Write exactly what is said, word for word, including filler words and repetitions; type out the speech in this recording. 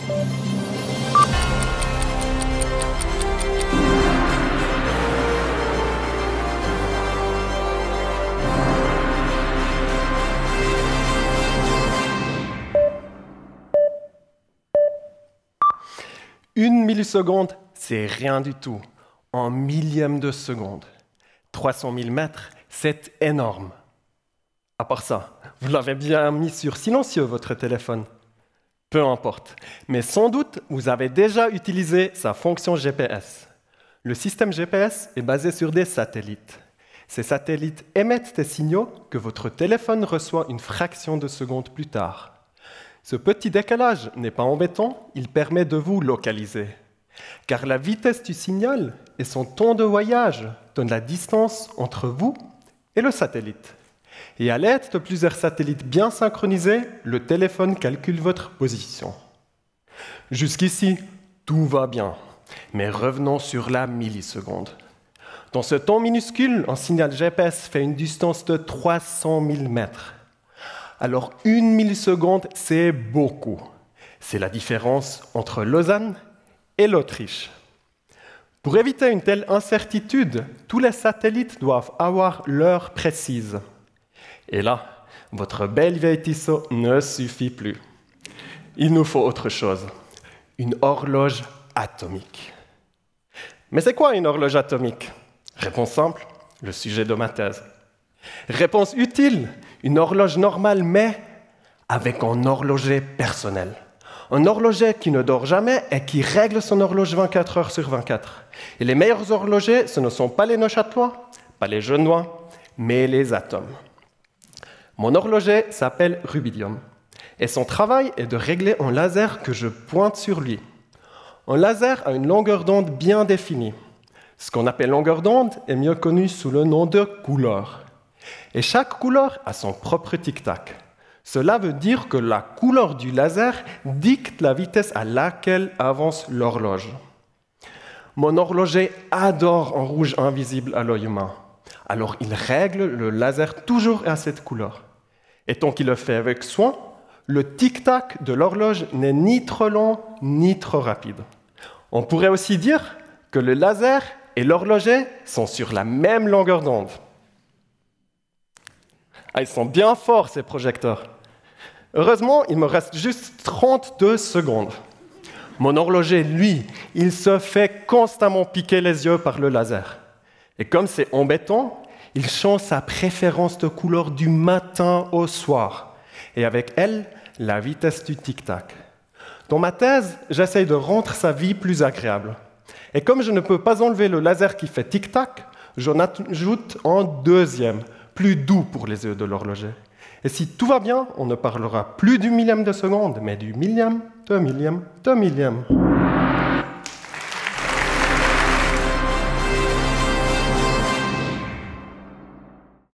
Une milliseconde, c'est rien du tout. En millième de seconde. trois cent mille mètres, c'est énorme. À part ça, vous l'avez bien mis sur silencieux, votre téléphone. Peu importe. Mais sans doute, vous avez déjà utilisé sa fonction G P S. Le système G P S est basé sur des satellites. Ces satellites émettent des signaux que votre téléphone reçoit une fraction de seconde plus tard. Ce petit décalage n'est pas embêtant, il permet de vous localiser. Car la vitesse du signal et son temps de voyage donnent la distance entre vous et le satellite. Et à l'aide de plusieurs satellites bien synchronisés, le téléphone calcule votre position. Jusqu'ici, tout va bien. Mais revenons sur la milliseconde. Dans ce temps minuscule, un signal G P S fait une distance de trois cent mille mètres. Alors une milliseconde, c'est beaucoup. C'est la différence entre Lausanne et l'Autriche. Pour éviter une telle incertitude, tous les satellites doivent avoir l'heure précise. Et là, votre belle vieille Tissot ne suffit plus. Il nous faut autre chose, une horloge atomique. Mais c'est quoi une horloge atomique? Réponse simple, le sujet de ma thèse. Réponse utile, une horloge normale, mais avec un horloger personnel. Un horloger qui ne dort jamais et qui règle son horloge vingt-quatre heures sur vingt-quatre. Et les meilleurs horlogers, ce ne sont pas les Neuchâtelois, pas les Genevois, mais les atomes. Mon horloger s'appelle Rubidium. Et son travail est de régler un laser que je pointe sur lui. Un laser a une longueur d'onde bien définie. Ce qu'on appelle longueur d'onde est mieux connu sous le nom de couleur. Et chaque couleur a son propre tic-tac. Cela veut dire que la couleur du laser dicte la vitesse à laquelle avance l'horloge. Mon horloger adore un rouge invisible à l'œil humain. Alors il règle le laser toujours à cette couleur. Et tant qu'il le fait avec soin, le tic-tac de l'horloge n'est ni trop long ni trop rapide. On pourrait aussi dire que le laser et l'horloger sont sur la même longueur d'onde. Ah, ils sont bien forts, ces projecteurs. Heureusement, il me reste juste trente-deux secondes. Mon horloger, lui, il se fait constamment piquer les yeux par le laser. Et comme c'est embêtant, il change sa préférence de couleur du matin au soir. Et avec elle, la vitesse du tic-tac. Dans ma thèse, j'essaye de rendre sa vie plus agréable. Et comme je ne peux pas enlever le laser qui fait tic-tac, j'en ajoute un deuxième, plus doux pour les yeux de l'horloger. Et si tout va bien, on ne parlera plus du millième de seconde, mais du millième, de millième, de millième.